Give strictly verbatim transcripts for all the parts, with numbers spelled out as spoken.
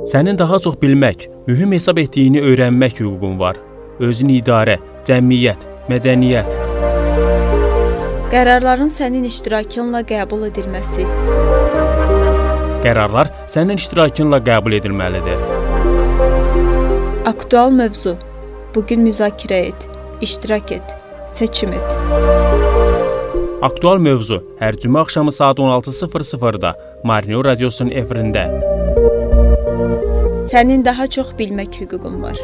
Sənin daha çox bilmək, mühüm hesab etdiyini öyrənmək hüququn var. Özünü idarə, cəmiyyət, mədəniyyət. Qərarların sənin iştirakınla qəbul edilməsi. Qərarlar sənin iştirakınla qəbul edilməlidir. Aktual mövzu. Bugün müzakirə et, iştirak et, seçim et. Aktual mövzu hər cümə axşamı saat on altı sıfır sıfırda Marnio Radiosunun efirində. Sənin daha çox bilmək hüququn var.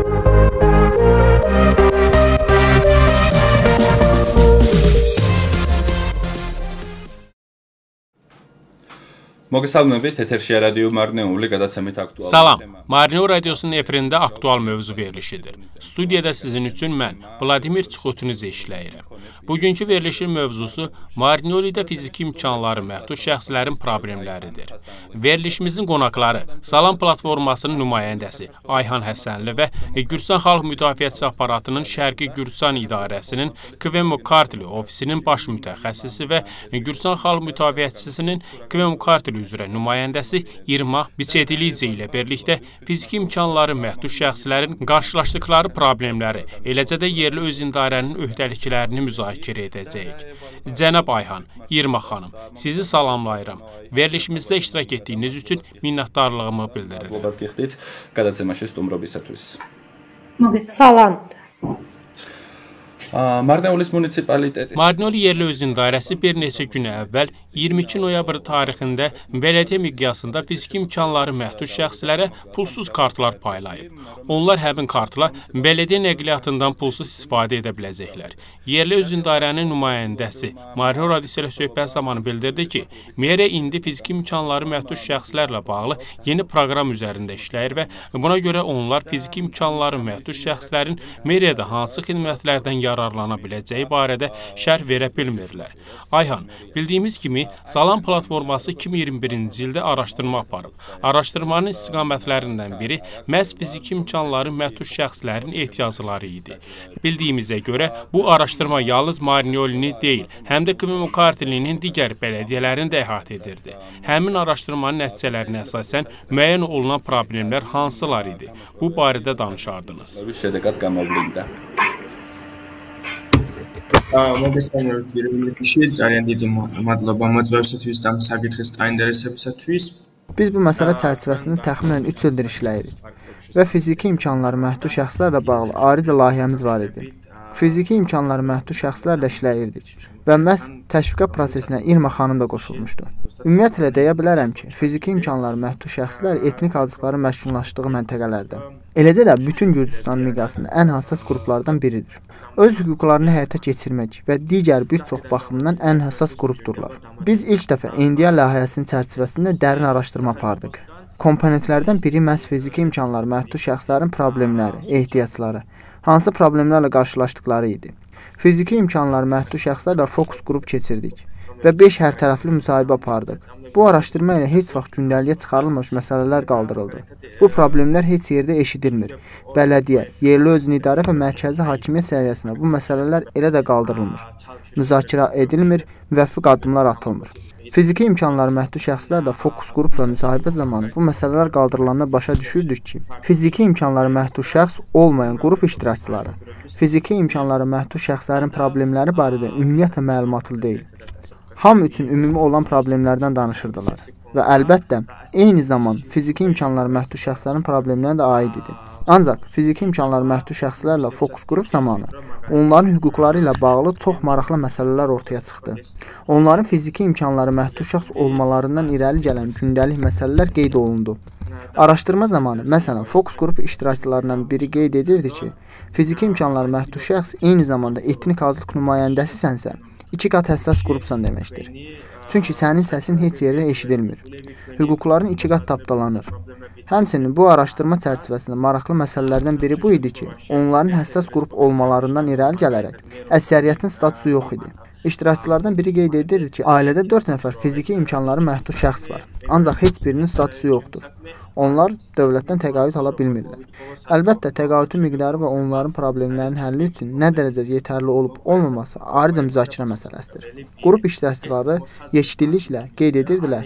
Մոգեսալնովի թեթերշի ռադիո Մարնեuli გადაცემით aktual. Salam. Marnio Radiosunun efirində aktual mövzu verilişidir. Studiyada sizin üçün mən Vladimir Çixotunuz işləyirəm. Bugünkü verilişin mövzusu Marniolidə fiziki imkanları məhdud şəxslərin problemləridir. Verilişimizin qonaqları Salam platformasının nümayəndəsi Ayhan Həsənli və Gürcüstan Xalq Müdafiəçisi aparatının Şərqi Gürcüstan İdarəsinin Kvemo Kartli ofisinin baş mütəxəssisi və Gürcüstan Xalq Müdafiəçisinin Kvemo Kartli üzrə nümayəndəsi İrma Biçedilidze ilə birlikdə fiziki imkanları məhdud şəxslərin qarşılaşdıqları problemləri, eləcə də yerli öz idarənin öhdəliklərini müzakirə edəcəyik. Cənab Ayhan, İrma xanım, sizi salamlayıram. Verilişimizdə iştirak etdiyiniz üçün minnətdarlığımı bildirirəm. Salam. Marnioli yerli öz idarəsi bir neçə gün əvvəl iyirmi iki noyabr tarixində bələdiyyə miqyasında fiziki imkanları məhdud şəxslərə pulsuz kartlar paylayıb. Onlar həmin kartla bələdiyyə nəqliyyatından pulsuz istifadə edə biləcəklər. Yerli öz idarənin nümayəndəsi Marnio Radiosu ilə söhbət zamanı bildirdi ki, Meriya indi fiziki imkanları məhdud şəxslərlə bağlı yeni proqram üzərində işləyir və buna görə onlar fiziki imkanları məhdud şəxslərin Meriyada hansı xidmətlərdən yararlana biləcəyi barədə şərh verə bilmirlər. Ayhan, bildiyimiz kimi Salam platforması iki min iyirmi birinci ildə araşdırma aparıb. Araşdırmanın istiqamətlərindən biri məhz fiziki imkanları məhdud şəxslərin ehtiyacları idi. Bildiyimizə görə bu araşdırma yalnız Marniolini deyil, həm də Kvemo Kartlinin digər bələdiyyələrini də əhatə edirdi. Həmin araşdırmanın nəticələrinə əsasən müəyyən olunan problemlər hansılar idi? Bu barədə danışardınız. მოგესალმებით ვირეულებში ძალიან დიდი მადლობა მოწვევისათვის და საკითხის დაინტერესებისათვის. Biz bu məsələ çərçivəsində təxminən üç ildir işləyirik və fiziki imkanları məhdud şəxslərlə bağlı ayrıca layihəmiz var idi. Fiziki imkanları məhdud şəxslərlə işləyirdik və məhz təşviqat prosesinə İrma xanım da qoşulmuşdu. Ümumiyyətlə deyə bilərəm ki, fiziki imkanları məhdud şəxslər etnik azlıqların məşğullaşdığı məntəqələrdə, eləcə də bütün Gürcüstan miqyasında ən həssas qruplardan biridir. Öz hüquqlarını həyata keçirmək və digər bir çox baxımdan ən həssas qrupdurlar. Biz ilk dəfə N D A layihəsinin çərçivəsində dərin araşdırma apardıq. Komponentlərdən biri məhz fiziki imkanları məhdud şəxslərin problemləri, ehtiyacları, hansı problemlərlə qarşılaşdıqları idi. Fiziki imkanları məhdud şəxslərlə fokus qrup keçirdik və beş hərtərəfli müsahibə apardıq. Bu araşdırma ilə heç vaxt gündəliyə çıxarılmamış məsələlər qaldırıldı. Bu problemlər heç yerdə eşidilmir. Bələdiyyə, yerli özünü idarə və mərkəzi hakimiyyət səviyyəsində bu məsələlər elə də qaldırılmır. Müzakirə edilmir, müvəffiq addımlar atılmır. Fiziki imkanları məhdud şəxslərlə fokus qrup və müsahibə zamanı bu məsələlər qaldırılanda başa düşürdük ki, fiziki imkanları məhdud şəxs olmayan qrup iştirakçıları, fiziki imkanları məhdud şəxslərin problemləri barədə ümumiyyətlə məlumatlı deyil. Hamı üçün ümumi olan problemlərdən danışırdılar və əlbəttə, eyni zaman fiziki imkanları məhdud şəxslərin problemlərinə də aid idi. Ancaq fiziki imkanları məhdud şəxslərlə fokus qrup zamanı onların hüquqları ilə bağlı çox maraqlı məsələlər ortaya çıxdı. Onların fiziki imkanları məhdud şəxs olmalarından irəli gələn gündəlik məsələlər qeyd olundu. Araşdırma zamanı, məsələn, fokus qrup iştirakçılarından biri qeyd edirdi ki, fiziki imkanları məhdud şəxs eyni zamanda etnik azlıq nümayəndəsisənsə, iki qat həssas qrupsan deməkdir. Çünki sənin səsin heç yerdə eşidilmir. Hüquqların iki qat tapdalanır. Həmçinin bu araşdırma çərçivəsində maraqlı məsələlərdən biri bu idi ki, onların həssas qrup olmalarından irəli gələrək əksəriyyətin statusu yox idi. İştirakçılardan biri qeyd edirdi ki, ailədə dörd nəfər fiziki imkanları məhdud şəxs var, ancaq heç birinin statusu yoxdur. Onlar dövlətdən təqaüd ala bilmirlər. Əlbəttə, təqaüdün miqdarı və onların problemlərinin həlli üçün nə dərəcədə yetərli olub olmaması ayrıca müzakirə məsələsidir. Qrup iştirakçıları yeşilliklə qeyd edirdilər ki,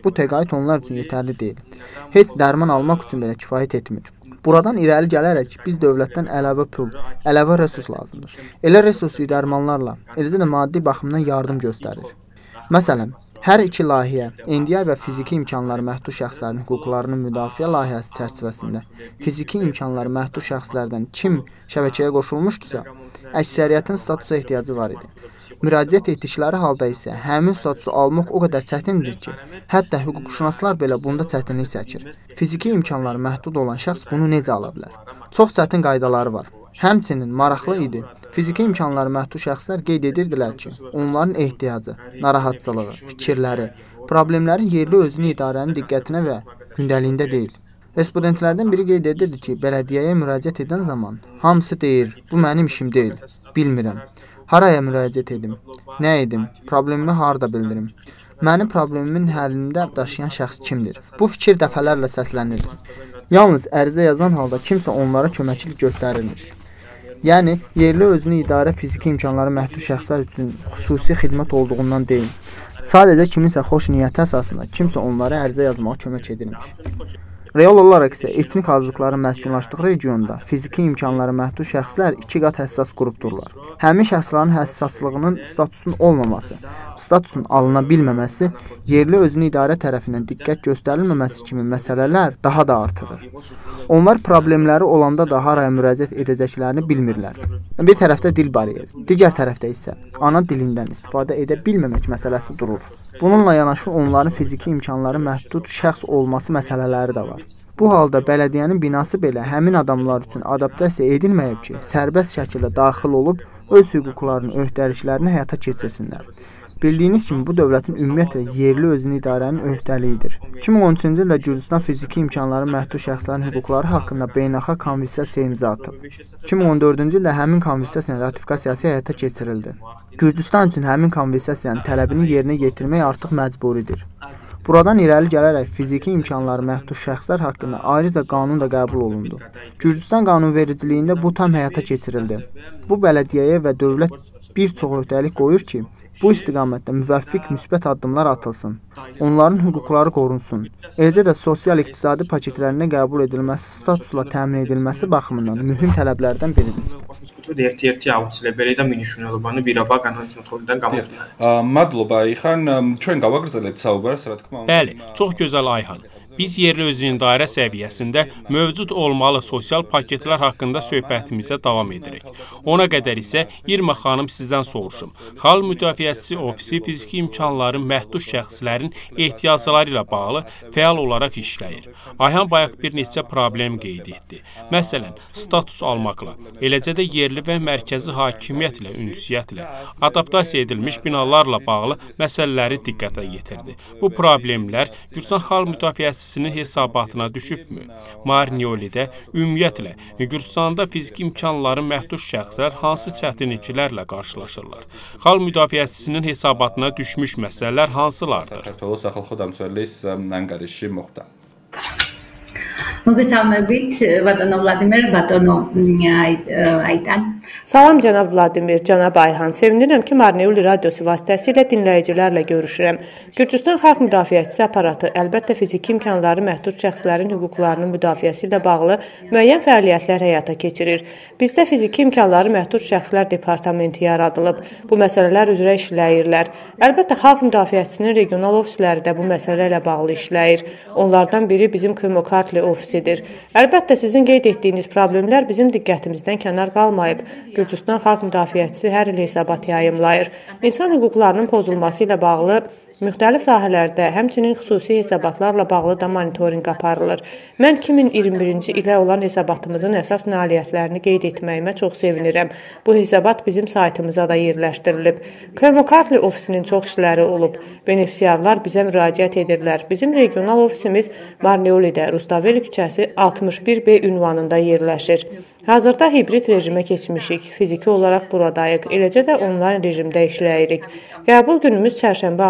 Bu təqaüd onlar üçün yetərli deyil. Heç dərman almaq üçün belə kifayət etmir. Buradan irəli gələrək biz dövlətdən əlavə pul, əlavə resurs lazımdır. Elə resurslu dərmanlarla, eləcə də maddi baxımdan yardım göstərir. Məsələn, hər iki layihə endiyə və fiziki imkanları məhdud şəxslərin hüquqlarının müdafiə layihəsi çərçivəsində fiziki imkanları məhdud şəxslərdən kim şəbəkəyə qoşulmuşdursa, əksəriyyətin statusa ehtiyacı var idi. Müraciət etdikləri halda isə həmin statusu almaq o qədər çətindir ki, hətta hüquqşünaslar belə bunda çətinlik çəkir. Fiziki imkanları məhdud olan şəxs bunu necə ala bilər? Çox çətin qaydaları var. Həmçinin maraqlı idi. Fiziki imkanları məhdud şəxslər qeyd edirdilər ki, onların ehtiyacı, narahatçılığı, fikirləri, problemlərin yerli özünü idarənin diqqətinə və gündəliyində deyil. Respondentlərdən biri qeyd edirdi ki, bələdiyyəyə müraciət edən zaman hamısı deyir, bu mənim işim deyil, bilmirəm. Haraya müraciət edim, nə edim, problemimi harada bildirim, mənim problemimin həllində daşıyan şəxs kimdir? Bu fikir dəfələrlə səslənirdi. Yalnız ərizə yazan halda kimsə onlara köməklik göstərilmir. Yəni, yerli özünü idarə fiziki imkanları məhdud şəxslər üçün xüsusi xidmət olduğundan deyil. Sadəcə kiminsə xoş niyyəti əsasında kimsə onlara ərizə yazmağa kömək edilmiş. Real olaraq isə etnik azlıqların məskunlaşdığı regionda fiziki imkanları məhdud şəxslər iki qat həssas qrupdurlar. Həmin şəxslərin həssaslığının statusunun olmaması, statusun alına bilməməsi, yerli özünü idarə tərəfindən diqqət göstərilməməsi kimi məsələlər daha da artırır. Onlar problemləri olanda da haraya müraciət edəcəklərini bilmirlər. Bir tərəfdə dil bariyeri, digər tərəfdə isə ana dilindən istifadə edə bilməmək məsələsi durur. Bununla yanaşı onların fiziki imkanları məhdud şəxs olması məsələləri də var. Bu halda bələdiyyənin binası belə həmin adamlar üçün adaptasiya edilməyib ki, sərbəst şəkildə daxil olub öz hüquqlarını, öhdəliklərini həyata keçirsinlər. Bildiyiniz kimi bu dövlətin ümumiyyətlə yerli özünü idarənin öhdəliyidir. iki min on üçüncü ildə Gürcüstan fiziki imkanları məhdud şəxslərin hüquqları haqqında beynəlxalq konvensiyaya imza atıb. iki min on dördüncü ildə həmin konvensiyanın ratifikasiyası həyata keçirildi. Gürcüstan üçün həmin konvensiyanın tələbini yerinə yetirmək artıq məcburidir. Buradan irəli gələrək fiziki imkanları məhdud şəxslər haqqında ayrıca qanun da qəbul olundu. Gürcüstan qanunvericiliyində bu tam həyata keçirildi. Bu bələdiyyəyə və dövlət bir çox öhdəlik qoyur ki, bu istiqamətdə müvəffiq müsbət addımlar atılsın, onların hüquqları qorunsun, eləcə də sosial-iqtisadi paketlərinə qəbul edilməsi, statusla təmin edilməsi baxımından mühüm tələblərdən biridir. ერთ-ერთი აუცილებელი და მნიშვნელოვანი პირობა განაცხადოს მოთხოვიდან გამომდინარე. მადლობა იხან, ჩვენ გავაგრძელებთ საუბარს, რა თქმა უნდა. Bəli, çox gözəl Ayxan. Biz yerli özünün dairə səviyyəsində mövcud olmalı sosial paketlər haqqında söhbətimizə davam edirik. Ona qədər isə İrma xanım sizdən soruşum. Xalq Müdafiəçisi Ofisi fiziki imkanları məhdud şəxslərin ehtiyacları ilə bağlı fəal olaraq işləyir. Ayxan bayaq bir neçə problem qeyd etdi. Məsələn, status almaqla, eləcə də yerli və mərkəzi hakimiyyətlə, ünsiyyətlə, adaptasiya edilmiş binalarla bağlı məsələləri diqqətə yetirdi. Bu problemlər Gürcüstan Xalq Müdafiəçisi hesabatına düşübmü? Marniolidə ümumiyyətlə Gürcüstanda fiziki imkanları məhdud şəxslər hansı çətinliklərlə qarşılaşırlar? Xalq müdafiəçisinin hesabatına düşmüş məsələlər hansılardır? სახელმწიფო დამცველის ანგარიში მოხდა. მოგესალმებით ბატონო ვლადიმერ, ბატონო Aytan. Salam cənab Vladimir, cənab Ayhan. Sevinirəm ki, Marnioli radiosu vasitəsilə dinləyicilərlə görüşürəm. Gürcüstan Xalq Müdafiəçisi aparatı əlbəttə fiziki imkanları məhdud şəxslərin hüquqlarının müdafiəsi ilə bağlı müəyyən fəaliyyətlər həyata keçirir. Bizdə fiziki imkanları məhdud şəxslər departamenti yaradılıb. Bu məsələlər üzrə işləyirlər. Əlbəttə Xalq Müdafiəçisinin regional ofisləri də bu məsələ ilə bağlı işləyir. Onlardan biri bizim Krimokartli ofisidir. Əlbəttə sizin qeyd etdiyiniz problemlər bizim diqqətimizdən kənar qalmayıb. Gürcüstan Xalq Müdafiəçisi hər il hesabat yayımlayır. İnsan hüquqlarının pozulması ilə bağlı müxtəlif sahələrdə, həmçinin xüsusi hesabatlarla bağlı da monitorinq aparılır. Mən iki min iyirmi birinci ilə olan hesabatımızın əsas nailiyyətlərini qeyd etməyimə çox sevinirəm. Bu hesabat bizim saytımıza da yerləşdirilib. Krimokartli ofisinin çox işləri olub. Benefisiarlar bizə müraciət edirlər. Bizim regional ofisimiz Marniolidə, Rustaveli küçəsi altmış bir B ünvanında yerləşir. Hazırda hibrid rejimə keçmişik. Fiziki olaraq buradayıq. Eləcə də onlayn rejimdə işləyirik. Qəbul günümüz çərşənbə axşamı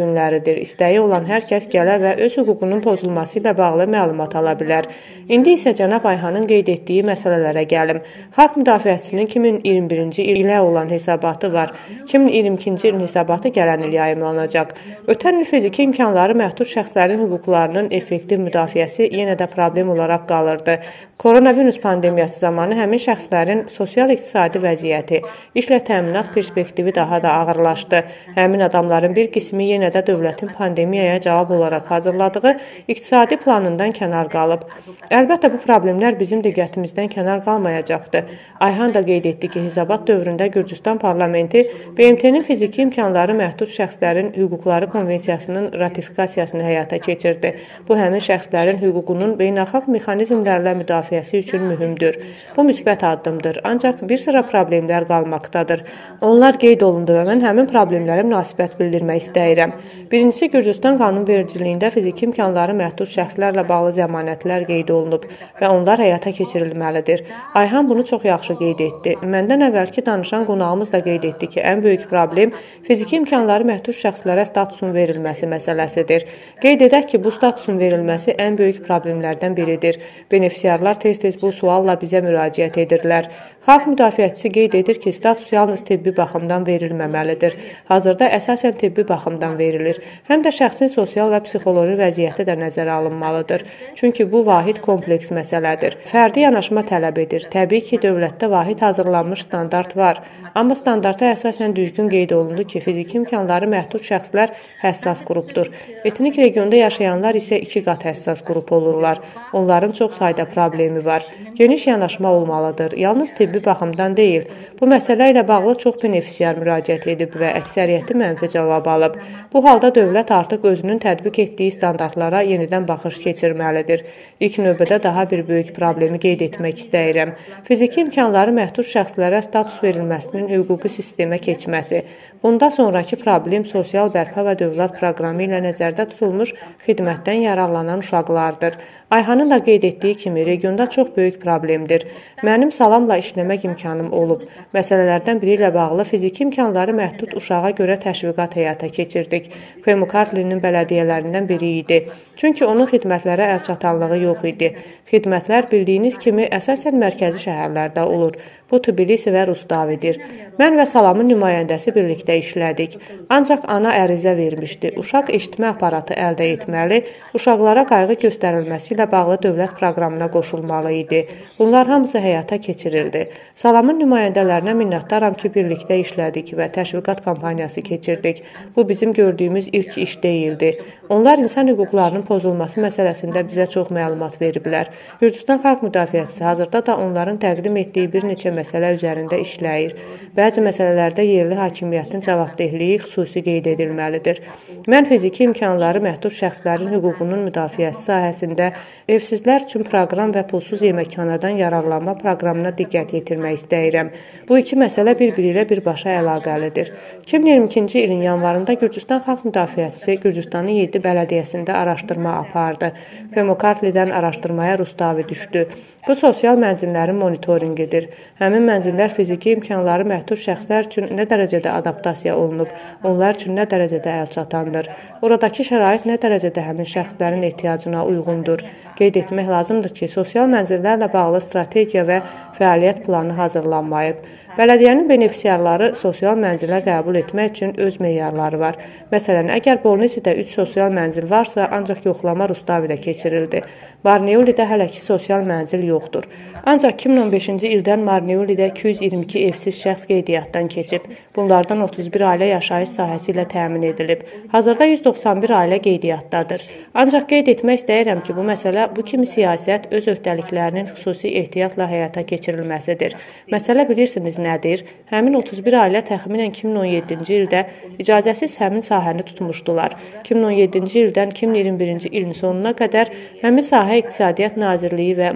günləridir. İstəyi olan hər kəs gələ və öz hüququnun pozulması ilə bağlı məlumat ala bilər. İndi isə cənab Ayxanın qeyd etdiyi məsələlərə gəlim. Xalq müdafiəçisinin iki min iyirmi birinci il ilə olan hesabatı var. iki min iyirmi ikinci ilin hesabatı gələn il yayımlanacaq. Ötən il fiziki imkanları məhdud şəxslərin hüquqlarının effektiv müdafiəsi yenə də problem olaraq qalırdı. Koronavirus pandemiyası zamanı həmin şəxslərin sosial-iqtisadi vəziyyəti, işlə təminat perspektivi daha da ağırlaşdı. Həmin adamların bir qismi yenə də dövlətin pandemiyaya cavab olaraq hazırladığı iqtisadi planından kənar qalıb. Əlbəttə, bu problemlər bizim diqqətimizdən kənar qalmayacaqdı. Ayxan da qeyd etdi ki, hesabat dövründə Gürcüstan parlamenti B M T-nin fiziki imkanları məhdud şəxslərin hüquqları konvensiyasının ratifikasiyasını həyata keçirdi. Bu, həmin şəxslərin hüququnun beynəlxalq mexanizmlərlə müdafiəsi üçün mühümdür. Bu müsbət addımdır, ancaq bir sıra problemlər qalmaqdadır. Onlar qeyd olundu və mən həmin problemlərə münasibət bildirmək istəyirəm. Birincisi, Gürcüstan qanunvericiliyində fiziki imkanları məhdud şəxslərlə bağlı zəmanətlər qeyd olunub və onlar həyata keçirilməlidir. Ayxan bunu çox yaxşı qeyd etdi. Məndən əvvəlki danışan qonağımız da qeyd etdi ki, ən böyük problem fiziki imkanları məhdud şəxslərə statusun verilməsi məsələsidir. Qeyd edək ki, bu statusun verilməsi ən böyük problemlərdən biridir. Benefisiarlar tez-tez bu sualla bizə müraciət edirlər. Xalq müdafiəçisi qeyd edir ki, status yalnız tibbi baxımdan verilməməlidir. Hazırda əsasən tibbi baxımdan verilir. Həm də şəxsin sosial və psixoloji vəziyyəti də nəzərə alınmalıdır. Çünki bu vahid kompleks məsələdir. Fərdi yanaşma tələb edir. Təbii ki, dövlətdə vahid hazırlanmış standart var. Amma standarta əsasən düzgün qeyd olundu ki, fiziki imkanları məhdud şəxslər həssas qrupdur. Etnik regionda yaşayanlar isə iki qat həssas qrup olurlar. Onların çox sayda problemi var. Geniş yanaşma olmalıdır. Yalnız tibbi baxımdan deyil. Bu məsələ ilə bağlı çox benefisiar müraciət edib və əksəriyyəti mənfi cavab alıb. Bu halda dövlət artıq özünün tətbiq etdiyi standartlara yenidən baxış keçirməlidir. İlk növbədə daha bir böyük problemi qeyd etmək istəyirəm. Fiziki imkanları məhdud şəxslərə status verilməsinin hüquqi sistemə keçməsi. Bunda sonraki problem sosial bərpa və dövlət proqramı ilə nəzərdə tutulmuş xidmətdən yararlanan uşaqlardır. Ayxanın da qeyd etdiyi kimi, regionda çox böyük problemdir. Mənim salamla işləmək imkanım olub. Məsələlərdən biri ilə bağlı fiziki imkanları məhdud uşağa görə təşviqat həyata keçirdik. Xemukartlinin bələdiyyələrindən biri idi. Çünki onun xidmətlərə əlçatanlığı yox idi. Xidmətlər bildiyiniz kimi əsasən mərkəzi şəhərlərdə olur. Bu Tbilisi və Rustavidir. Mən və Salamın nümayəndəsi birlikdə işlədik. Ancaq ana ərizə vermişdi. Uşaq eşitmə aparatı əldə etməli, uşaqlara qayğı göstərilməsi ilə bağlı dövlət proqramına qoşulmalı idi. Bunlar hamısı həyata keçirildi. Salamın nümayəndələrinə minnətdaram ki, birlikdə işlədik və təşviqat kampaniyası keçirdik. Bu bizim gördüyümüz ilk iş deyildi. Onlar insan hüquqlarının pozulması məsələsində bizə çox məlumat veriblər. Gürcüstan xalq müdafiəçisi hazırda da onların təqdim etdiyi bir neçə məsələ üzərində işləyir. Bəzi məsələlərdə yerli hakimiyyətin cavabdehliyi xüsusi qeyd edilməlidir. Mən fiziki imkanları məhdud şəxslərin hüququnun müdafiəsi sahəsində evsizlər üçün proqram və pulsuz yeməkxanadan yararlanma proqramına diqqət yetirmək istəyirəm. Bu iki məsələ bir-biri ilə birbaşa əlaqəlidir. iki min iyirmi ikinci ilin yanvarında Gürcüstan xalq müdafiəçisi Gürcüstanın yeddi bələdiyyəsində araşdırma apardı. Xemukartlidən araşdırmaya Rustavi düşdü. Bu sosial mənzillərin monitoringidir. Həmin mənzillər fiziki imkanları məhdud şəxslər üçün nə dərəcədə adaptasiya olunub, onlar üçün nə dərəcədə əlçatandır. Oradakı şərait nə dərəcədə həmin şəxslərin ehtiyacına uyğundur. Qeyd etmək lazımdır ki, sosial mənzillərlə bağlı strategiya və fəaliyyət planı hazırlanmayıb. Bələdiyyənin benefisiarları sosial mənzilə qəbul etmək üçün öz meyarları var. Məsələn, əgər Bolnisidə üç sosial mənzil varsa, ancaq yoxlama Rustavidə keçirildi. Marneolidə hələ ki sosial mənzil yoxdur. Ancaq iki min on beşinci ildən Marneolidə iki yüz iyirmi iki evsiz şəxs qeydiyyatdan keçib. Bunlardan otuz bir ailə yaşayış sahəsi ilə təmin edilib. Hazırda yüz doxsan bir ailə qeydiyyatdadır. Ancaq qeyd etmək istəyirəm ki, bu məsələ bu kimi siyasət öz öhdəliklərinin xüsusi ehtiyatla həyata keçirilməsidir. Məsələ bilirsiniz nədir? Həmin otuz bir ailə təxminən iki min on yeddinci ildə icazəsiz həmin sahəni tutmuşdular. iki min on yeddinci ildən iki min iyirmi birinci ilin sonuna qədər həmin sahə İqtisadiyyat Nazirliyi və Marneoli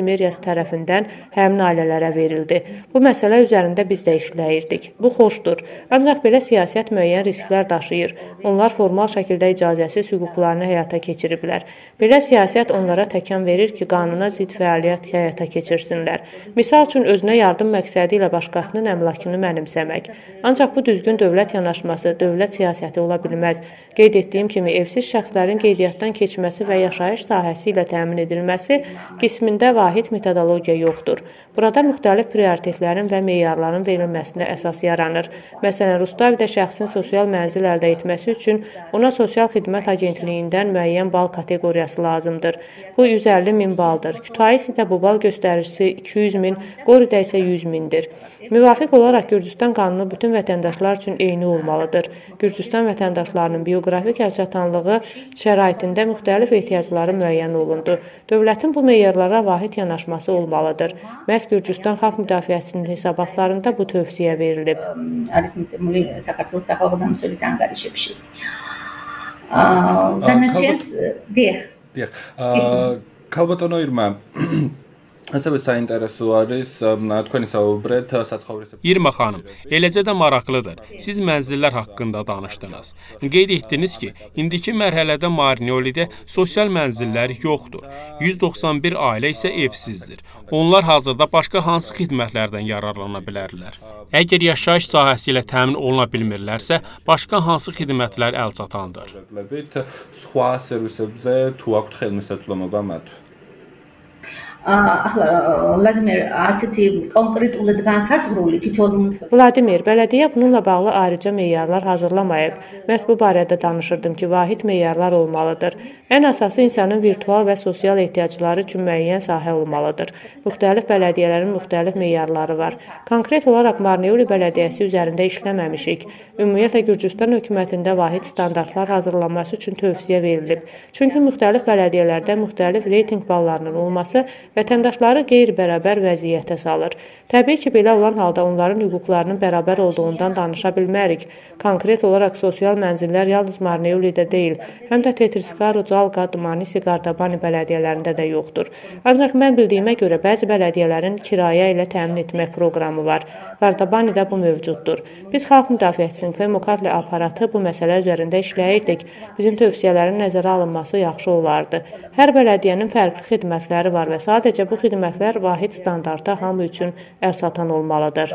meriyası tərəfindən həmin ailələrə verildi. Bu məsələ üzərində biz də işləyirdik. Bu xoşdur. Ancaq belə siyasət müəyyən risklər daşıyır. Onlar formal şəkildə icazəsiz hüquqlarını həyata keçiriblər. Belə siyasət onlara təkan verir ki, qanuna zidd fəaliyyət həyata keçirsinlər. Misal üçün, özünə yardım məqsədi ilə başqasının əmlakını mənimsəmək. Ancaq bu düzgün dövlət yanaşması, dövlət siyasəti ola bilməz. Qeyd etdiyim kimi, evsiz şəxslərin qeydiyyatdan keçməsi və yaşayış sahəsi ilə təmin edilməsi qismində vahid metodologiya yoxdur. Burada müxtəlif prioritetlərin və meyarların verilməsinə əsas yaranır. Məsələn, Rustavidə şəxsin sosial mənzil əldə etməsi üçün ona Sosial Xidmət Agentliyindən müəyyən bal kateqoriyası lazımdır. Bu yüz əlli min baldır. Kütahisidə bu bal göstəricisi iki yüz min, Qoridə isə yüz mindir. Müvafiq olaraq Gürcüstan qanunu bütün vətəndaşlar üçün eyni olmalıdır. Gürcüstan vətəndaşlarının bioqrafik əlçatanlığı şəraitində müxtəlif ehtiyacları müəyyən olundu. Dövlətin bu meyarlara vahid yanaşması olmalıdır. Məhz Gürcüstan Xalq Müdafiəsinin hesabatlarında bu tövsiyə verilib. Kalbatono irmə Əsəbə sainterəsu არის თქვენი საუბრეთ საცხოვრისებრ. İrma xanım, eləcə də maraqlıdır. Siz mənzillər haqqında danışdınız. Qeyd etdiniz ki, indiki mərhələdə Marneolidə sosial mənzillər yoxdur. yüz doxsan bir ailə isə evsizdir. Onlar hazırda başqa hansı xidmətlərdən yararlana bilərlər? Əgər yaşayış sahəsi ilə təmin oluna bilmirlərsə, başqa hansı xidmətlər əlçatandır? სხვა სერვისებზე თუ აქვთ ხელმისაწვდომობა მათ? Vladimir, asiti konkretულად განსაზღვრული თითოეულ Vladimir, bələdiyyə bununla bağlı ayrıca meyarlar hazırlamayıb. Məhz bu barədə danışırdım ki, vahid meyarlar olmalıdır. Ən əsası insanın virtual və sosial ehtiyacları üçün müəyyən sahə olmalıdır. Müxtəlif bələdiyyələrin müxtəlif meyarları var. Konkret olaraq Marneoli bələdiyyəsi üzərində işləməmişik. Ümumiyyətlə Gürcüstan hökumətində vahid standartlar hazırlanması üçün tövsiyə verilib. Çünki müxtəlif bələdiyyələrdə müxtəlif reytinq ballarının olması vətəndaşları qeyri-bərabər vəziyyətə salır. Təbii ki, belə olan halda onların hüquqlarının bərabər olduğundan danışa bilmərik. Konkret olaraq sosial mənzillər yalnız Marneolidə deyil, həm də Tetriskaro, Calqa, Dmanisi, Qardabani bələdiyyələrində də yoxdur. Ancaq mən bildiyimə görə bəzi bələdiyyələrin kirayə ilə təmin etmək proqramı var. Qardabanidə bu mövcuddur. Biz Xalq Müdafiəsinin Femokadli aparatı bu məsələ üzərində işləyirdik. Bizim tövsiyələrin nəzərə alınması yaxşı olardı. Hər bələdiyyənin fərqli xidmətləri var və sadəcə bu xidmətlər vahid standarta hamı üçün əlçatan olmalıdır.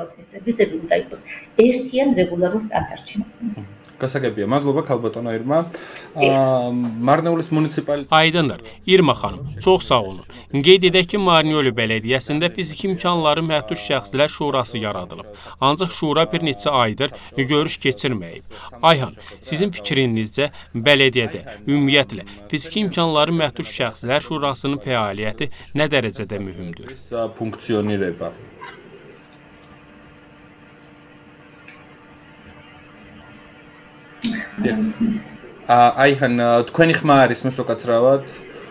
Qasagəbiyə, madloba Kalbatono irmə. Marneolis munitsipal... Aydındır. İrma xanım, çox sağ olun. Qeyd edək ki, Marneoli bələdiyyəsində fiziki imkanları məhdud şəxslər şurası yaradılıb. Ancaq şura bir neçə aydır görüş keçirməyib. Ayhan, sizin fikrinizcə bələdiyyədə, ümumiyyətlə, fiziki imkanları məhdud şəxslər şurasının fəaliyyəti nə dərəcədə mühümdür? Funksionirება. Ayhan, თქვენი ხმა არის მოსუკაცრავად.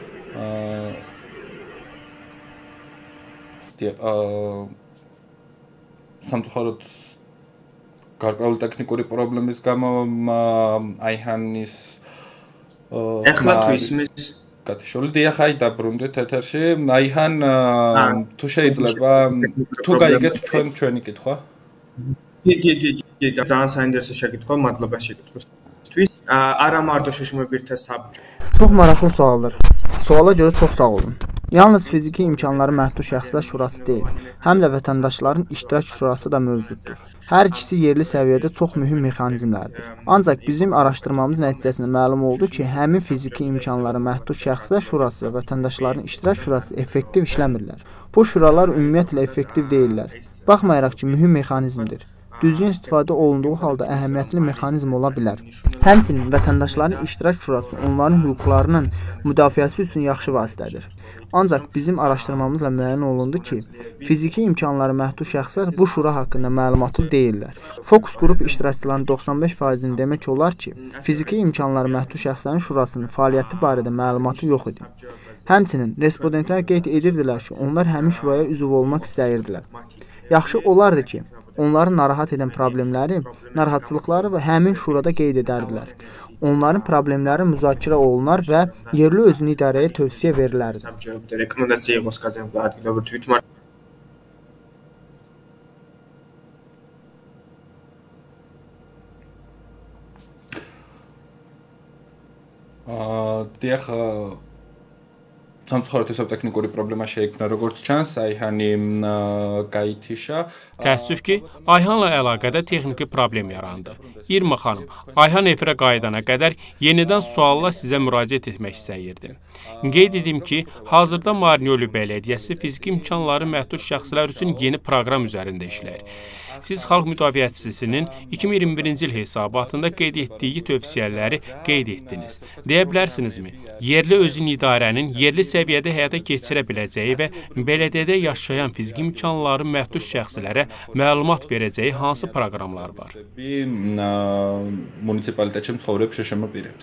სამწუხაროდ გარკვეული ტექნიკური პრობლემის გამო Ayhanis ეხლა თუ ისმის გათიშული დიახ, აი დაბრუნდით ეთერში. Ayhan, თუ შეიძლება თუ გაიგეთ ჩვენ ჩვენი კითხვა? კი, კი, კი, კი, ძალიან საინტერესო შეკითხვა, მადლობა შეკითხვისთვის. არა მარტო შუშმებირთა საბჭო. Çox maraqlı sualdır. Suala görə çox sağ olun. Yalnız fiziki imkanları məhdud şəxslər şurası deyil, həm də vətəndaşların iştirak şurası da mövcuddur. Hər ikisi yerli səviyyədə çox mühüm mexanizmlərdir. Ancaq bizim araşdırmamız nəticəsində məlum oldu ki, həmin fiziki imkanları məhdud şəxslər şurası və vətəndaşların iştirak şurası effektiv işləmirlər. Bu şuralar ümumiyyətlə effektiv deyillər. Baxmayaraq ki, mühüm mexanizmdir. Düzgün istifadə olunduğu halda əhəmiyyətli mexanizm ola bilər. Həmçinin vətəndaşların iştirak şurası onların hüquqlarının müdafiəsi üçün yaxşı vasitədir. Ancaq bizim araşdırmamızla müəyyən olundu ki, fiziki imkanları məhdud şəxslər bu şura haqqında məlumatlı deyillər. Fokus qrup iştirakçılarının doxsan beş faizini demək olar ki, fiziki imkanları məhdud şəxslərin şurasının fəaliyyəti barədə məlumatı yox idi. Həmçinin respondentlər qeyd edirdilər ki, onlar həmin şuraya üzv olmaq istəyirdilər. Yaxşı olardı ki, onları narahat edən problemləri, narahatçılıqları və həmin şurada qeyd edərdilər. Onların problemləri müzakirə olunar və yerli özünü idarəyə tövsiyə verilərdi. დიახ, სამწუხაროდ ეს ტექნიკური პრობლემა შეიქმნა, როგორც ჩანს, Ayhani qayıtışa. Təəssüf ki, Ayhanla əlaqədə texniki problem yarandı. İrma xanım, Ayhan efirə qayıdana qədər yenidən sualla sizə müraciət etmək istəyirdim. Qeyd edim ki, hazırda Marneuli Bələdiyyəsi fiziki imkanları məhdud şəxslər üçün yeni proqram üzərində işləyir. Siz Xalq Müdafiəçisinin iki min iyirmi birinci il hesabatında qeyd etdiyi tövsiyələri qeyd etdiniz. Deyə bilərsinizmi? Yerli özün idarənin yerli səviyyədə həyata keçirə biləcəyi və bələdiyyədə yaşayan fiziki imkanları məhdud şəxslərə məlumat verəcəyi hansı proqramlar var? Munitsipalitetში მცხოვრებ შეშემაპირებს.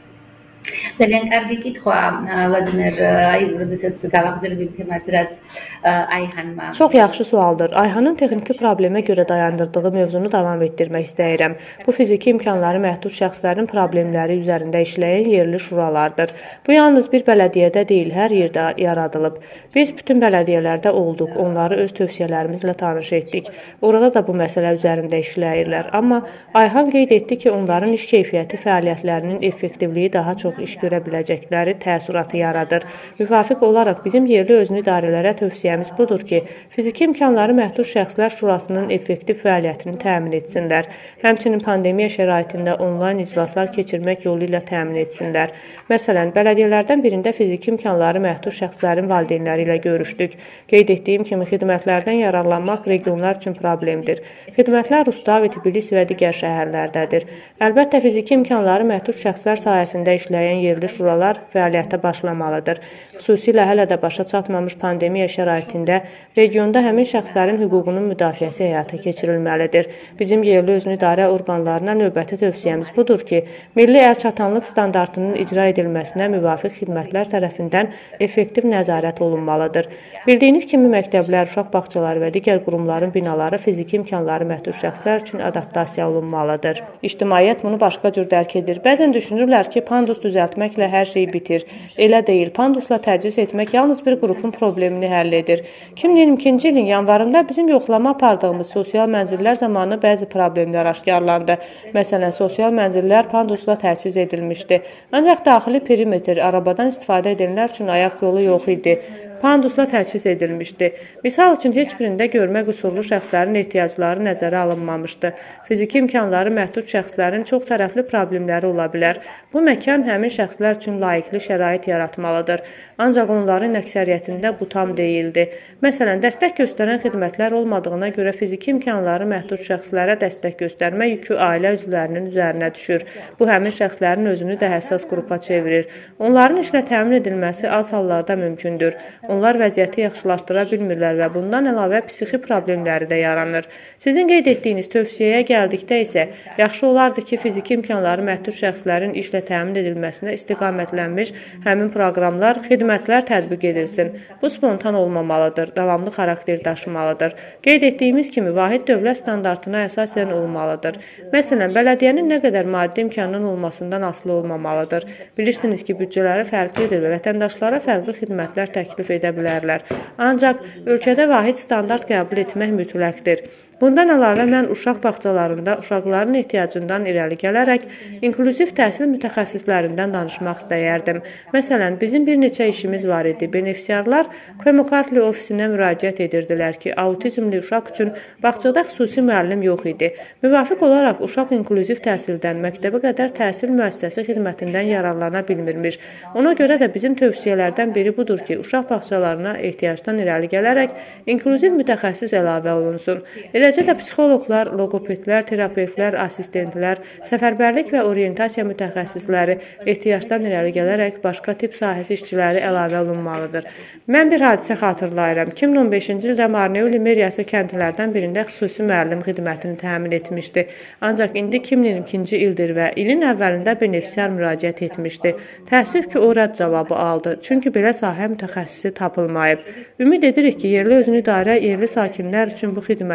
ძალიან კარგი კითხვა, ვლადიმერ, აი, როდესაც გავაგრძელებთ თემას, რაც Ayhanma. Çox yaxşı sualdır. Ayhanın texniki problemə görə dayandırdığı mövzunu davam etdirmək istəyirəm. Bu fiziki imkanları məhdud şəxslərin problemləri üzərində işləyən yerli şuralardır. Bu yalnız bir bələdiyyədə deyil, hər yerdə yaradılıb. Biz bütün bələdiyyələrdə olduq, onları öz tövsiyələrimizlə tanış etdik. Orada da bu məsələ üzərində işləyirlər. Amma Ayhan qeyd etdi ki, onların iş keyfiyyəti fəaliyyətlərinin effektivliyi daha çox iş görə biləcəkləri təəssüratı yaradır. Müvafiq olaraq bizim yerli özünü idarələrə tövsiyəmiz budur ki, fiziki imkanları məhdud şəxslər şurasının effektiv fəaliyyətini təmin etsinlər. Həmçinin pandemiya şəraitində onlayn iclaslar keçirmək yolu ilə təmin etsinlər. Məsələn, bələdiyyələrdən birində fiziki imkanları məhdud şəxslərin valideynləri ilə görüşdük. Qeyd etdiyim kimi xidmətlərdən yararlanmaq regionlar üçün problemdir. Xidmətlər Rustavi, Tbilisi və digər şəhərlərdədir. Əlbəttə, fiziki imkanları məhdud şəxslər sayəsində işləyən yerli şuralar fəaliyyətə başlamalıdır. Xüsusilə hələ də başa çatmamış pandemiya şəraitində regionda həmin şəxslərin hüququnun müdafiəsi həyata keçirilməlidir. Bizim yerli özünü idarə orqanlarına növbəti tövsiyəmiz budur ki, milli əlçatanlıq standartının icra edilməsinə müvafiq xidmətlər tərəfindən effektiv nəzarət olunmalıdır. Bildiyiniz kimi məktəblər, uşaq bağçaları və digər qurumların binaları fiziki imkanları məhdud şəxslər üçün adaptasiya olunmalıdır. İctimaiyyət bunu başqa cür dərk edir. Bəzən düşünürlər ki, pandus düzəltməklə hər şey bitir. Elə deyil. Pandusla tədris etmək yalnız bir qrupun problemini həll edir. iki min iyirmi ikinci ilin yanvarında bizim yoxlama apardığımız sosial mənzillər zamanı bəzi problemlər aşkarlandı. Məsələn, sosial mənzillər pandusla təchiz edilmişdi. Ancaq daxili perimetr, arabadan istifadə edənlər üçün ayaq yolu yox idi. Pandusla təchiz edilmişdi. Misal üçün, heç birində görmə qüsurlu şəxslərin ehtiyacları nəzərə alınmamışdı. Fiziki imkanları məhdud şəxslərin çox tərəfli problemləri ola bilər. Bu məkan həmin şəxslər üçün layiqli şərait yaratmalıdır. Ancaq onların əksəriyyətində bu tam deyildi. Məsələn, dəstək göstərən xidmətlər olmadığına görə fiziki imkanları məhdud şəxslərə dəstək göstərmə yükü ailə üzvlərinin üzərinə düşür. Bu, həmin şəxslərin özünü də həssas qrupa çevirir. Onların işlə təmin edilməsi az hallarda mümkündür. Onlar vəziyyəti yaxşılaşdıra bilmirlər və bundan əlavə psixi problemləri də yaranır. Sizin qeyd etdiyiniz tövsiyəyə gəldikdə isə, yaxşı olardı ki, fiziki imkanları məhdud şəxslərin işlə təmin edilməsinə istiqamətlənmiş həmin proqramlar, xidmətlər tətbiq edilsin. Bu, spontan olmamalıdır, davamlı xarakter daşımalıdır. Qeyd etdiyimiz kimi, vahid dövlət standartına əsasən olmalıdır. Məsələn, bələdiyyənin nə qədər maddi imkanının olmasından asılı olmamalıdır. Bilirsiniz ki, büdcələri fərqlidir və vətəndaşlara fərqli xidmətlər təklif edə bilərlər. Ancaq ölkədə vahid standart qəbul etmək mütləqdir. Bundan əlavə, mən uşaq bağçalarında uşaqların ehtiyacından irəli gələrək inklüziv təhsil mütəxəssislərindən danışmaq istəyərdim. Məsələn, bizim bir neçə işimiz var idi. Benefisiarlar Kremokartli ofisinə müraciət edirdilər ki, autizmli uşaq üçün bağçada xüsusi müəllim yox idi. Müvafiq olaraq uşaq inklüziv təhsildən məktəbə qədər təhsil müəssisəsi xidmətindən yararlana bilmirmiş. Ona görə də bizim tövsiyələrdən biri budur ki, uşaq bağçalarına ehtiyacdan irəli gələrək inklüziv mütəxəssis əlavə olunsun. Eləcə də psixoloqlar, logopedlər, terapevtlər, assistentlər, səfərbərlik və orientasiya mütəxəssisləri ehtiyacdan irəli gələrək başqa tip sahəsi işçiləri əlavə olunmalıdır. Mən bir hadisə xatırlayıram. iki min on beşinci ildə Marneuli meriyası kəndlərdən birində xüsusi müəllim xidmətini təmin etmişdi. Ancaq indi iki min iyirmi ikinci ildir və ilin əvvəlində benefisiar müraciət etmişdi. Təəssüf ki, o rədd cavabı aldı. Çünki belə sahə mütəxəssisi tapılmayıb. Ümid edirik ki, yerli özünü idarə yerli sakinlər üçün bu xidməti təmin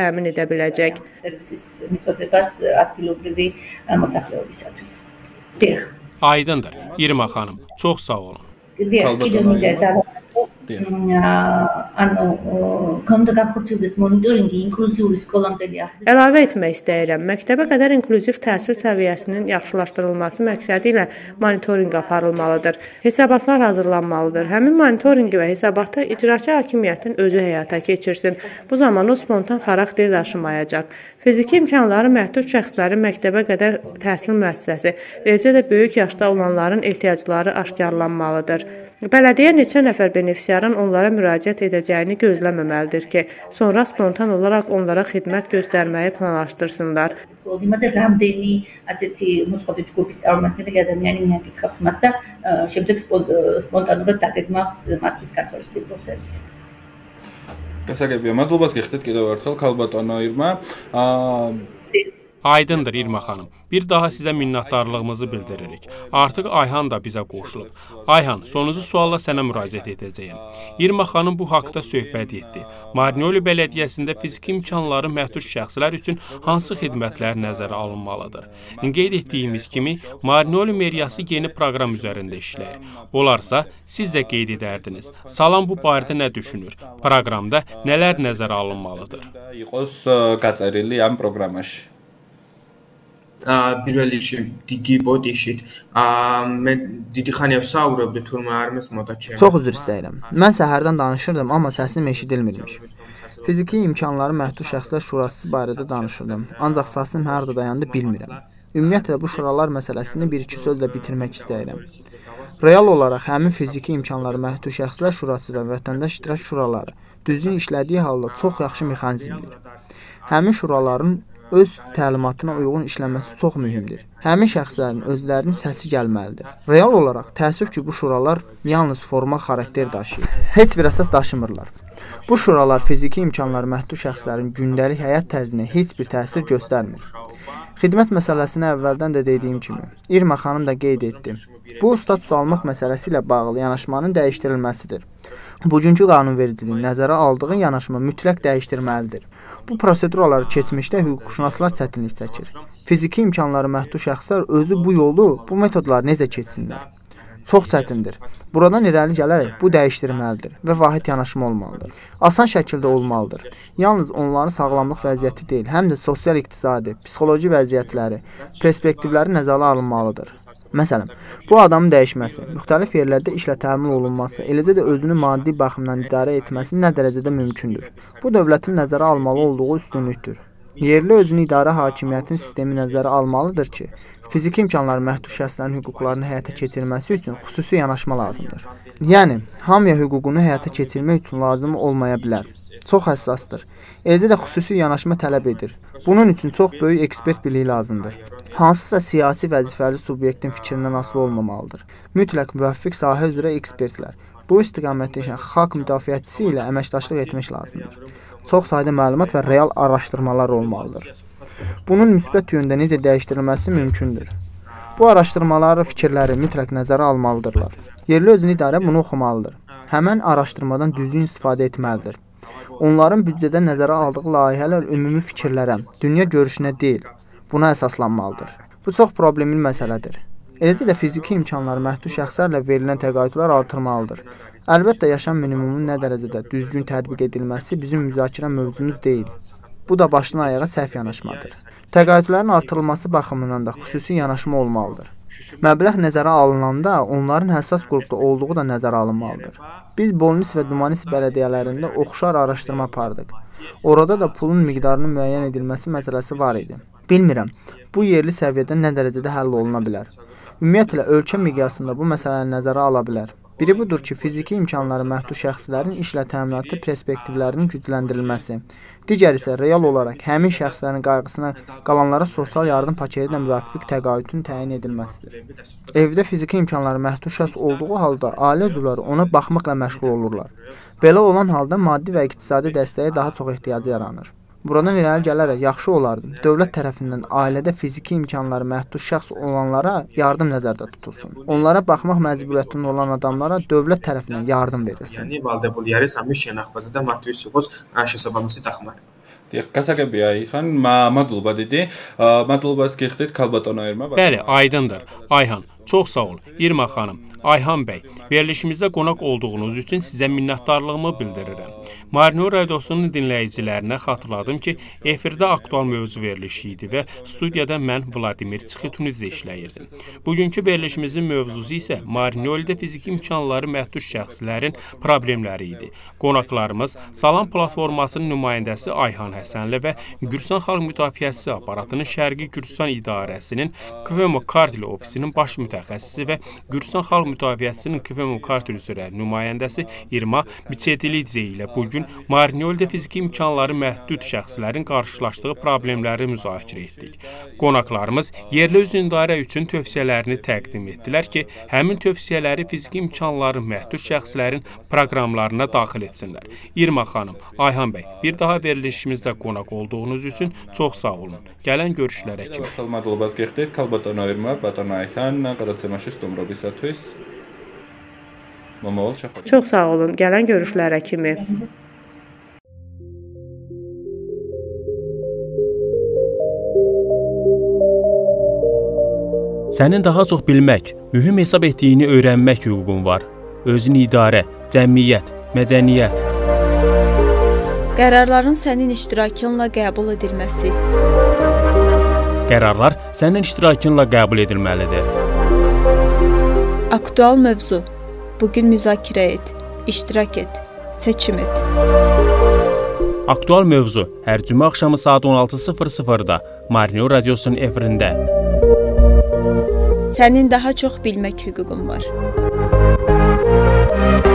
təmin edə biləcək. Servisis mitodepas adilobri məsələləriyəsətus. Deyək. Aydındır. İrma xanım, çox sağ olun. Deyək, ki, ანუ კონდა გახორციელდეს მონიტორინგი ინკლუზიური სკოლამდელი ახდენს. Əlavə etmək istəyirəm. Məktəbə qədər inklüziv təhsil səviyyəsinin yaxşılaşdırılması məqsədi ilə monitorinq aparılmalıdır. Hesabatlar hazırlanmalıdır. Həmin monitorinqi və hesabatda icraçı hakimiyyətin özü həyata keçirsin. Bu zaman o spontan xarakter daşımayacaq. Fiziki imkanları məhdud şəxslərin məktəbə qədər təhsil müəssisəsi, eləcə də böyük yaşda olanların ehtiyacları aşkarlanmalıdır. Bələdiyyə neçə nəfər benefisiarın onlara müraciət edəcəyini gözləməməlidir ki, sonra spontan olaraq onlara xidmət göstərməyi planlaşdırsınlar. იმაზე რამდენი ასეთი მოწყობილი ჯგუფის წარმომადგენელი ადამიანი მიაკითხავს მას და შემდეგ სპონტანურად დაგეგმავს მათთვის განთავისუფლების სერვისებს. გასაგებია, მადლობას გიხდით კიდევ ერთხელ ქალბატონო ირმა. Aydındır İrma xanım. Bir daha sizə minnətdarlığımızı bildiririk. Artıq Ayhan da bizə qoşulub. Ayhan, sonuncu sualla sənə müraciət edəcəyəm. İrma xanım bu haqda söhbət etdi. Marneoli bələdiyyəsində fiziki imkanları məhdud şəxslər üçün hansı xidmətlər nəzərə alınmalıdır? Qeyd etdiyimiz kimi, Marneoli meriyası yeni proqram üzərində işləyir. Olarsa, siz də qeyd edərdiniz. Salam bu barədə nə düşünür? Proqramda nələr nəzərə alınmalıdır? იყოს გაწერილი ამ პროგრამაში. პირველ რიგში დიდი ბოდიშით მე დიდი ხანია ვსაუბრობდი თურმე არ მესმოდა ჩემ. Çox üzr istəyirəm. Mən səhərdən danışırdım, amma səsim eşidilmirmiş. Fiziki imkanları məhdud şəxslər şurası barədə danışırdım. Ancaq səsim harda dayandı bilmirəm. Ümumiyyətlə bu şuralar məsələsini bir-iki sözlə bitirmək istəyirəm. Real olaraq həmin fiziki imkanları məhdud şəxslər şurası və vətəndaş iştirak şuraları düzgün işlədiyi halda çox yaxşı mexanizmdir. Həmin şuraların öz təlimatına uyğun işləməsi çox mühümdür. Həmin şəxslərin özlərinin səsi gəlməlidir. Real olaraq təəssüf ki, bu şuralar yalnız formal xarakter daşıyır. Heç bir əsas daşımırlar. Bu şuralar fiziki imkanları məhdud şəxslərin gündəlik həyat tərzinə heç bir təsir göstərmir. Xidmət məsələsini əvvəldən də dediyim kimi, İrma xanım da qeyd etdi. Bu status almaq məsələsi ilə bağlı yanaşmanın dəyişdirilməsidir. Bugünkü qanunvericiliyin nəzərə aldığı yanaşma mütləq dəyişdirməlidir. Bu proseduraları keçmişdə hüquqşünaslar çətinlik çəkir. Fiziki imkanları məhdud şəxslər özü bu yolu, bu metodları necə keçsinlər? Çox çətindir. Buradan irəli gələrək bu dəyişdirməlidir və vahid yanaşma olmalıdır. Asan şəkildə olmalıdır. Yalnız onların sağlamlıq vəziyyəti deyil, həm də sosial-iqtisadi, psixoloji vəziyyətləri, perspektivləri nəzərə alınmalıdır. Məsələn, bu adamın dəyişməsi, müxtəlif yerlərdə işlə təmin olunması, eləcə də özünü maddi baxımdan idarə etməsi nə dərəcədə mümkündür? Bu dövlətin nəzərə almalı olduğu üstünlükdür. Yerli özünü idarə hakimiyyətin sistemi nəzərə almalıdır ki, fiziki imkanları məhdud şəxslərin hüquqlarını həyata keçirməsi üçün xüsusi yanaşma lazımdır. Yəni, hamıya hüququnu həyata keçirmək üçün lazım olmaya bilər. Çox həssasdır. Eləcə də xüsusi yanaşma tələb edir. Bunun üçün çox böyük ekspert biliyi lazımdır. Hansısa siyasi vəzifəli subyektin fikrindən asılı olmamalıdır. Mütləq müvəffiq sahə üzrə ekspertlər, bu istiqamətdə işləyən xalq müdafiəçisi ilə əməkdaşlıq etmək lazımdır. Çox sayda məlumat və real araşdırmalar olmalıdır. Bunun müsbət yöndə necə dəyişdirilməsi mümkündür. Bu araşdırmaları, fikirləri mütləq nəzərə almalıdırlar. Yerli özünü idarə bunu oxumalıdır. Həmən araşdırmadan düzgün istifadə etməlidir. Onların büdcədə nəzərə aldığı layihələr ümumi fikirlərə, dünya görüşünə deyil, buna əsaslanmalıdır. Bu çox problemli məsələdir. Eləcə də fiziki imkanları məhdud şəxslərlə verilən təqaüdlər artırmalıdır. Əlbəttə, yaşam minimumunun nə dərəcədə düzgün tətbiq edilməsi bizim müzakirə mövzumuz deyil. Bu da başdan ayağa səhv yanaşmadır. Təqaüdlərin artırılması baxımından da xüsusi yanaşma olmalıdır. Məbləğ nəzərə alınanda onların həssas qrupda olduğu da nəzərə alınmalıdır. Biz Bolnis və Dumanis bələdiyyələrində oxşar araşdırma apardıq. Orada da pulun miqdarının müəyyən edilməsi məsələsi var idi. Bilmirəm, bu yerli səviyyədə nə dərəcədə həll oluna bilər. Ümumiyyətlə, ölkə miqyasında bu məsələni nəzərə ala bilər. Biri budur ki, fiziki imkanları məhdud şəxslərin işlə təminatı perspektivlərinin gücləndirilməsi. Digər isə real olaraq həmin şəxslərin qayğısına qalanlara sosial yardım paketi ilə müvəffiq təqaüdün təyin edilməsidir. Evdə fiziki imkanları məhdud şəxs olduğu halda ailə üzvləri ona baxmaqla məşğul olurlar. Belə olan halda maddi və iqtisadi dəstəyə daha çox ehtiyacı yaranır. Buradan irəli gələrək yaxşı olardı. Dövlət tərəfindən ailədə fiziki imkanları məhdud şəxs olanlara yardım nəzərdə tutulsun. Onlara baxmaq məcburiyyətində olan adamlara dövlət tərəfindən yardım verilsin. Yəni, valideynləri səmin şənaxtbazı da maddi üsuls şəsəbəmisi daxmar. დიახ, გასაგებია აიხან, მადლობა დიდი. მადლობას გიხდით ქალბატონო ერმა. Bəli, aydındır. Ayhan, çox sağ ol. İrma xanım, Ayhan bəy, verilişimizdə qonaq olduğunuz üçün sizə minnətdarlığımı bildirirəm. Marneo Radiosunun dinləyicilərinə xatırladım ki, efirdə aktual mövzu verilişi idi və studiyada mən Vladimir Çixitnidze işləyirdim. Bugünkü verilişimizin mövzusu isə Marneo'da fiziki imkanları məhdud şəxslərin problemləri idi. Qonaqlarımız Salam platformasının nümayəndəsi Ayhan Həsənli və Gürcüstan Xalq Müdafiəsi Aparatının Şərqi Gürcüstan İdarəsinin Kvemo Kartili ofisinin baş mütəxəssisi və Gürcüstan Xalq Müdafiəsinin Kvemo Kartili üzrə nümayəndəsi İrma Biçetilidze ilə bugün Marneo'da fiziki imkanları məhdud şəxslərin qarşılaşdığı problemləri müzakirə etdik. Qonaqlarımız yerli özünün idarə üçün tövsiyələrini təqdim etdilər ki, həmin tövsiyələri fiziki imkanları məhdud şəxslərin proqramlarına daxil etsinlər. İrma xanım, Ayhan bəy, bir daha verilişimizdə qonaq olduğunuz üçün çox sağ olun. Gələn görüşlərə kimi. მადლობას გიხდით ქალბატონო ერმა, ბატონო აიხან, გადაცემაში სტუმრობისათვის. მომავალ შეხვედრაზე. Çox sağ olun. Gələn görüşlərə kimi. Sənin daha çox bilmək, mühüm hesab etdiyini öyrənmək hüququn var. Özün idarə, cəmiyyət, mədəniyyət. Qərarların sənin iştirakınla qəbul edilməsi. Qərarlar sənin iştirakınla qəbul edilməlidir. Aktual mövzu. Bugün müzakirə et, iştirak et, seçim et. Aktual mövzu hər cümə axşamı saat on altı sıfır sıfırda Marneo Radiosunun efirində. Sənin daha çox bilmək hüququn var.